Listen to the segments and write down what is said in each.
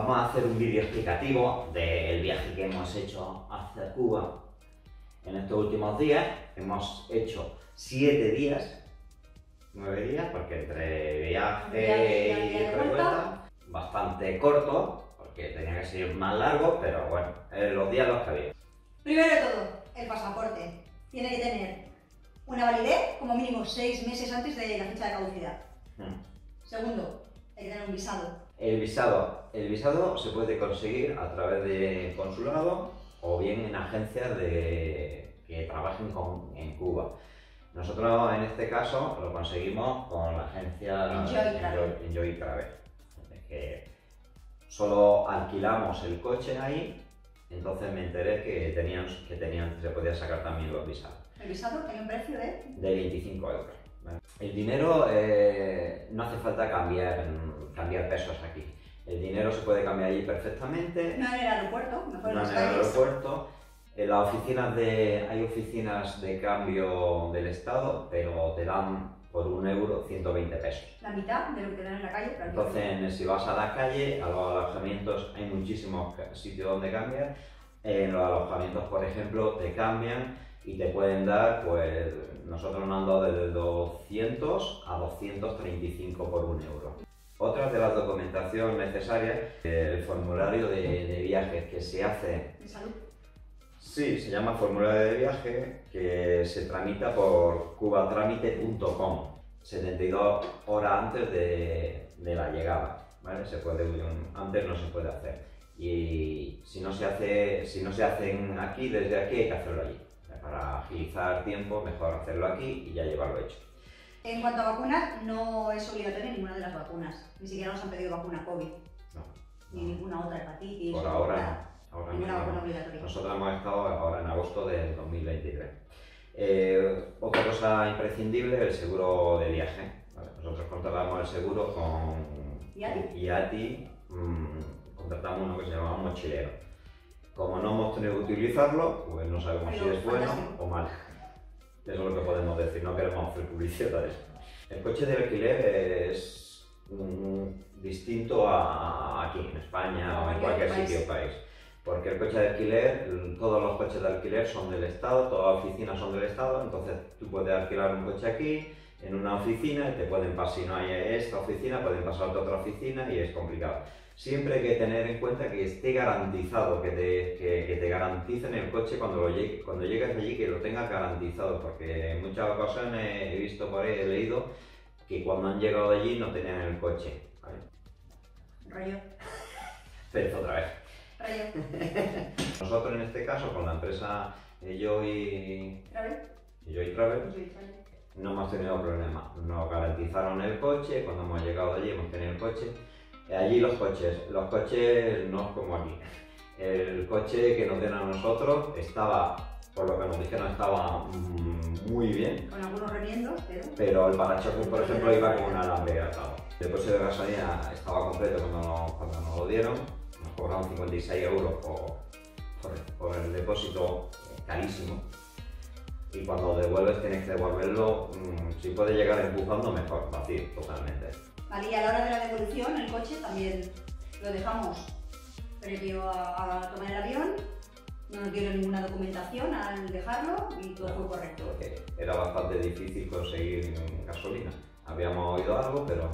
Vamos a hacer un vídeo explicativo del viaje que hemos hecho hacia Cuba. En estos últimos días hemos hecho 7 días, 9 días, porque entre viaje y revuelta, bastante corto, porque tenía que ser más largo, pero bueno, los días los que había. Primero de todo, el pasaporte. Tiene que tener una validez como mínimo 6 meses antes de la fecha de caducidad. Segundo, hay que tener un visado. El visado se puede conseguir a través de consulado o bien en agencias que trabajen en Cuba. Nosotros en este caso lo conseguimos con la agencia Enjoy Travel. Es que solo alquilamos el coche ahí, entonces me enteré que se podía sacar también los visados. ¿El visado tiene un precio de? De 25 euros. El dinero no hace falta cambiar pesos aquí. El dinero se puede cambiar allí perfectamente. No en el aeropuerto, mejor en las No en el calles. aeropuerto. En las oficinas hay oficinas de cambio del Estado, pero te dan por 1 euro 120 pesos. La mitad de lo que te dan en la calle. Entonces, si vas a la calle, a los alojamientos hay muchísimos sitios donde cambiar. En los alojamientos, por ejemplo, te cambian y te pueden dar, pues nosotros nos han dado desde 200 a 235 por 1 euro. Otra de las documentaciones necesarias, el formulario de viajes que se hace. ¿De salud? Sí, se llama formulario de viaje, que se tramita por cubatramite.com, 72 horas antes de la llegada, ¿vale? Antes no se puede hacer. Y si no se hacen aquí, desde aquí hay que hacerlo allí. Para agilizar tiempo, mejor hacerlo aquí y ya llevarlo hecho. En cuanto a vacunas, no es obligatoria ninguna de las vacunas. Ni siquiera nos han pedido vacuna COVID. No. Ni ninguna otra hepatitis. Por ahora no. Ninguna vacuna obligatoria. Nosotros hemos estado ahora en agosto del 2023. Otra cosa imprescindible, el seguro de viaje. ¿Vale? Nosotros contratamos el seguro con IATI, contratamos uno que se llama mochilero. Como no hemos tenido que utilizarlo, pues no sabemos si es bueno o mal. Eso es lo que podemos decir, no queremos hacer publicidad de eso. El coche de alquiler es distinto a aquí en España o en cualquier sitio o país. Porque el coche de alquiler, todos los coches de alquiler son del Estado, todas las oficinas son del Estado, entonces tú puedes alquilar un coche aquí, en una oficina, y te pueden pasar, si no hay esta oficina, pueden pasar a otra oficina y es complicado. Siempre hay que tener en cuenta que esté garantizado, que te garanticen el coche cuando llegues allí, que lo tengas garantizado, porque en muchas ocasiones he visto por ahí, he leído, que cuando han llegado allí no tenían el coche. ¿Vale? Rayo. Pero otra vez. Rayo. Nosotros en este caso, con la empresa Enjoy Travel, no hemos tenido problemas. Nos garantizaron el coche, cuando hemos llegado allí hemos tenido el coche. Allí los coches no es como aquí. El coche que nos dieron a nosotros estaba, por lo que nos dijeron, estaba muy bien. Con algunos remiendos, pero el parachoques, por ejemplo, iba con un alambre atado. El depósito de gasolina estaba completo cuando nos lo dieron. Nos cobraron 56 euros por el depósito, carísimo. Y cuando devuelves tienes que devolverlo, si puedes llegar empujando, mejor, vacío, totalmente. Vale, y a la hora de la devolución, el coche también lo dejamos previo a tomar el avión, no nos dieron ninguna documentación al dejarlo y todo fue correcto. Porque era bastante difícil conseguir gasolina. Habíamos oído algo, pero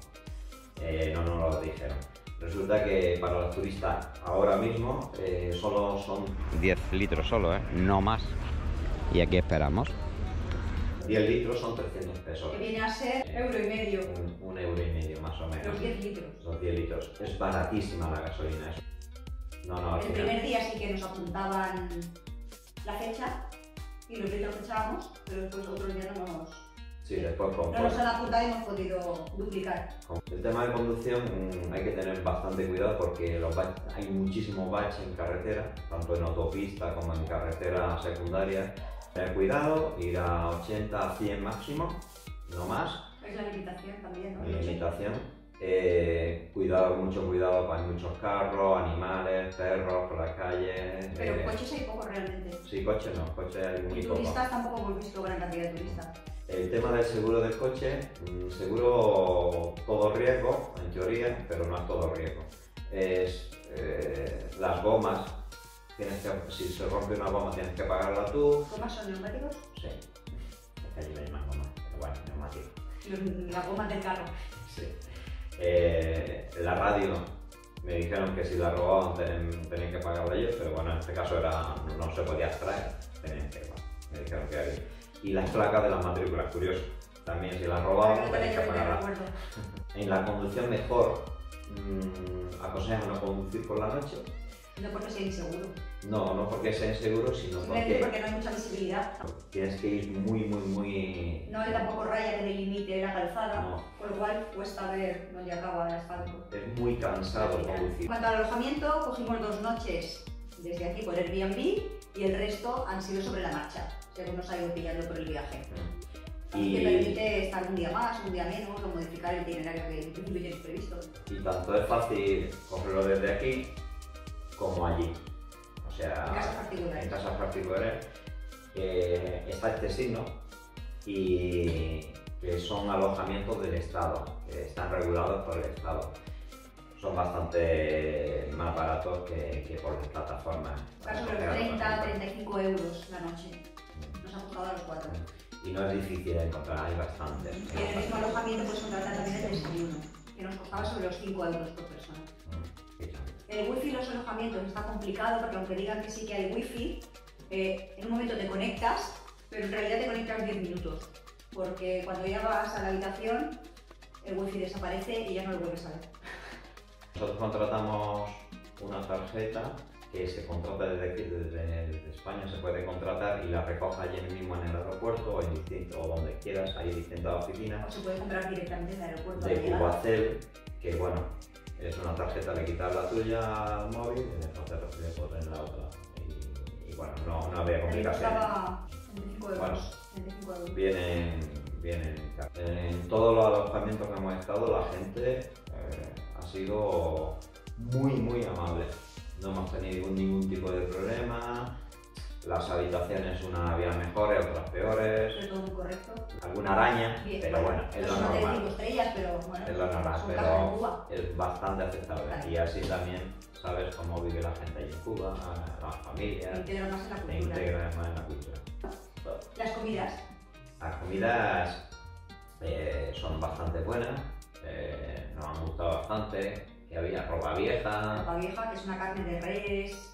no nos lo dijeron. Resulta que para los turistas ahora mismo solo son 10 litros solo, no más. Y aquí esperamos. 10 litros son 300 pesos. Que viene a ser €1,50. Un euro y medio más o menos. Los 10 litros. Los 10 litros. Es baratísima la gasolina. El primer día sí que nos apuntaban la fecha y los litros que echábamos, pero después otros días no nos han apuntado y hemos podido duplicar. El tema de conducción hay que tener bastante cuidado porque hay muchísimos baches en carretera, tanto en autopista como en carretera secundaria. Tener cuidado, ir a 80 a 100 máximo, no más. Es la limitación también, ¿no? La limitación. Mucho cuidado, hay muchos carros, animales, perros por la calle. Pero coches hay poco realmente. Sí, coches no, coches hay muy poco. Turistas tampoco hemos visto gran cantidad de turistas. El tema del seguro del coche, seguro todo riesgo, en teoría, pero no es todo riesgo. es las gomas. Si se rompe una goma tienes que pagarla tú. ¿Gomas son neumáticos? Sí. Es que allí no hay más gomas, pero bueno, neumáticos. Las gomas del carro. Sí. La radio, me dijeron que si la robaban tenían que pagarla ellos, pero bueno, en este caso no se podía extraer, me dijeron que había. Y las placas de las matrículas, curioso, también si las robaban tenían que pagarla. En la conducción mejor, aconsejan no conducir por la noche. No porque sea inseguro. No porque sea inseguro, sino porque no hay mucha visibilidad. Tienes que ir muy... No hay tampoco raya que delimite la calzada, no. Por lo cual cuesta ver dónde acaba el asfalto. Es muy cansado conducir. En cuanto al alojamiento, cogimos 2 noches desde aquí por Airbnb y el resto han sido sobre la marcha, según nos ha ido pillando por el viaje. Y te permite estar un día más, un día menos, o modificar el itinerario que en principio tienes previsto. Y tanto es fácil cogerlo desde aquí como allí. O sea, en casas particulares está este signo y que son alojamientos del Estado, que están regulados por el Estado. Son bastante más baratos que por las plataformas. Sobre 30-35 euros la noche. Nos ha costado a los 4. Y no es difícil de encontrar, hay bastantes. Y en el mismo alojamiento puedes contratar también el desayuno, que nos costaba sobre los 5 euros por persona. El wifi en los alojamientos está complicado porque aunque digan que sí que hay wifi, en un momento te conectas, pero en realidad te conectas 10 minutos. Porque cuando ya vas a la habitación, el wifi desaparece y ya no lo vuelves a ver. Nosotros contratamos una tarjeta que se contrata desde aquí, desde España se puede contratar y la recoja allí mismo en el aeropuerto o donde quieras, hay distintas oficinas. O se puede comprar directamente en el aeropuerto. De Cubacel, que bueno, es una tarjeta, le quitas la tuya al móvil y entonces le pones la otra. Y bueno, no había complicaciones. Bueno, vienen. En todos los alojamientos que hemos estado, la gente ha sido muy amable. No hemos tenido ningún tipo de problema. Las habitaciones, unas habían mejores, otras peores. Pero todo muy correcto. Alguna araña, bien, pero bueno, es lo normal. 5 estrellas, pero bueno, es lo normal, pero es bastante aceptable. Claro. Y así también sabes cómo vive la gente allí en Cuba, las familias. Te integras más en la cultura. Te integras más en la cultura. Las comidas. Las comidas son bastante buenas, nos han gustado bastante. Que había ropa vieja. Ropa vieja, que es una carne de res,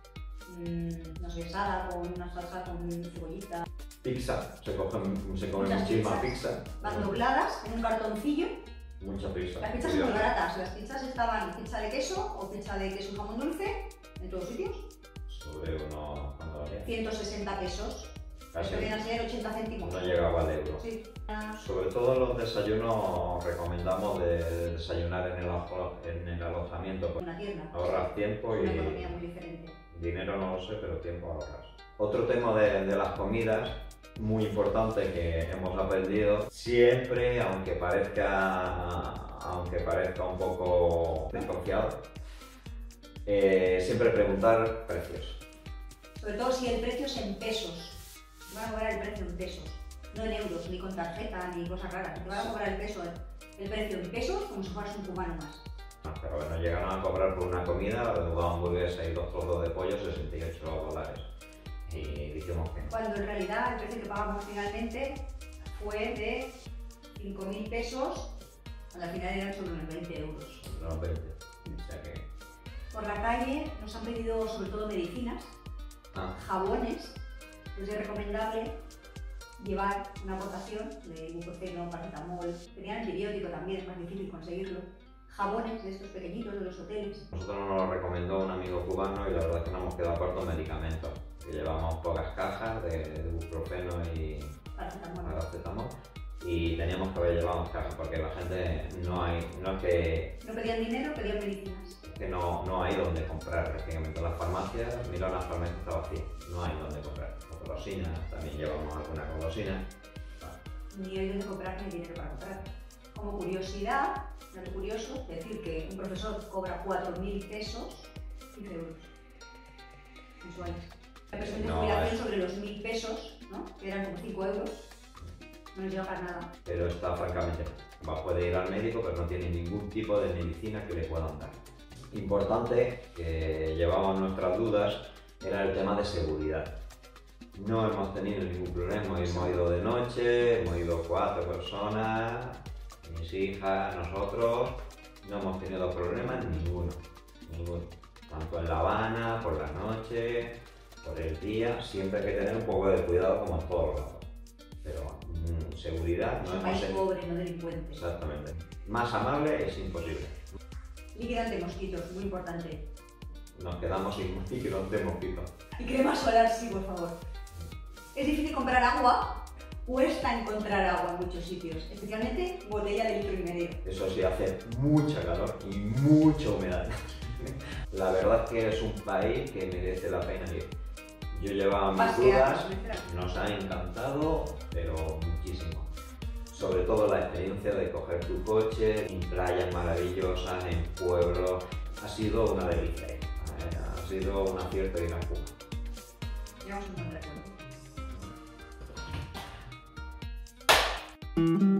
no sé, asada con una salsa con cebollita. Pizza, se come muchísima pizza. Van dobladas en un cartoncillo. Mucha pizza. Las pizzas son muy baratas, las pizzas estaban pizza de queso o pizza de queso y jamón dulce, en todos sitios. Sobre unos, ¿cuánto valía? 160 pesos. Casi. Esto viene a ser 80 céntimos. No llegaba al euro. Sí. Sobre todo los desayunos recomendamos de desayunar en el alojamiento. Una tienda. Ahorras tiempo y una economía muy diferente. Dinero no lo sé, pero tiempo ahorras. Otro tema de las comidas muy importante que hemos aprendido siempre, aunque parezca un poco desconfiado, siempre preguntar precios. Sobre todo si el precio es en pesos. Te van a cobrar el precio en pesos, no en euros, ni con tarjeta, ni cosas raras. Te van a cobrar el precio en pesos como si fueras un cubano más. Pero bueno, llegaron a cobrar por una comida, una hamburguesa y 2 trozos de pollo, $68. Y dijimos que no. Cuando en realidad el precio que pagamos finalmente fue de 5.000 pesos, cuando al final eran sobre unos 20 euros. Unos 20, o sea que... Por la calle nos han pedido sobre todo medicinas, jabones. Pues es recomendable llevar una aportación de ibuprofeno, paracetamol, tenían antibiótico también, es más difícil conseguirlo. Jabones de estos pequeñitos de los hoteles. Nosotros nos lo recomendó un amigo cubano y la verdad es que nos hemos quedado cortos medicamentos. Que llevamos pocas cajas de ibuprofeno y paracetamol y teníamos que haber llevado más cajas porque la gente no es que... No pedían dinero, pedían medicinas. Es que no hay donde comprar prácticamente. Las farmacias, mira, las farmacias está vacía, no hay donde comprar. Golosinas, también llevamos alguna golosina. Ni hay donde comprar ni dinero para comprar. Como curiosidad, dato curioso, decir que un profesor cobra 4.000 pesos, 15 euros mensuales. La pensión de jubilación sobre los 1.000 pesos, ¿no? Que eran como 5 euros, no les llega para nada. Pero está francamente, puede ir al médico, pero no tiene ningún tipo de medicina que le puedan dar. importante que llevábamos nuestras dudas era el tema de seguridad. No hemos tenido ningún problema, hemos ido de noche, hemos ido 4 personas, mis hijas, nosotros, no hemos tenido problemas ninguno. Tanto en La Habana, por la noche, por el día, siempre hay que tener un poco de cuidado como en todos lados. Pero seguridad no es un país pobre, no delincuente. Exactamente. Más amable es imposible. Líquido anti-mosquitos, muy importante. Nos quedamos sin líquido anti-mosquitos. Y crema solar, sí, por favor. Es difícil comprar agua, cuesta encontrar agua en muchos sitios, especialmente botella de 1,5 litros. Eso sí, hace mucha calor y mucha humedad. La verdad es que es un país que merece la pena ir. Yo llevaba mis dudas, nos ha encantado, pero muchísimo. Sobre todo la experiencia de coger tu coche en playas maravillosas, en pueblos, ha sido una delicia. Ha sido un acierto y una espuma. Llevamos un buen recuerdo.